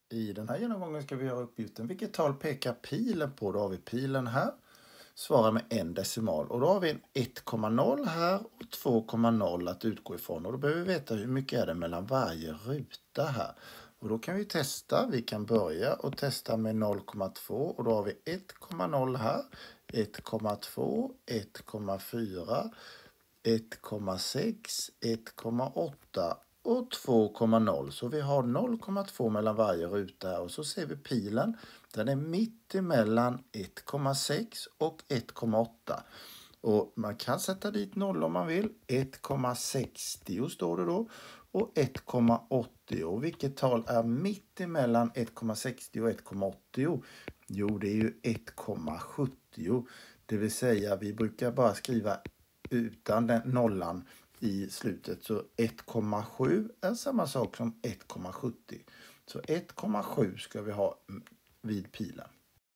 I den här genomgången ska vi göra uppgiften vilket tal pekar pilen på. Då har vi pilen här. Svarar med en decimal. Och då har vi en 1,0 här och 2,0 att utgå ifrån. Och då behöver vi veta hur mycket är det mellan varje ruta här. Och då kan vi testa. Vi kan börja och testa med 0,2. Och då har vi 1,0 här. 1,2, 1,4, 1,6, 1,8 och 2,0. Så vi har 0,2 mellan varje ruta här. Och så ser vi pilen. Den är mitt emellan 1,6 och 1,8. Och man kan sätta dit 0 om man vill. 1,60 står det då. Och 1,80. Och vilket tal är mitt emellan 1,60 och 1,80? Jo, det är ju 1,70. Det vill säga vi brukar bara skriva utan den nollan i slutet. Så 1,7 är samma sak som 1,70. Så 1,7 ska vi ha vid pilen.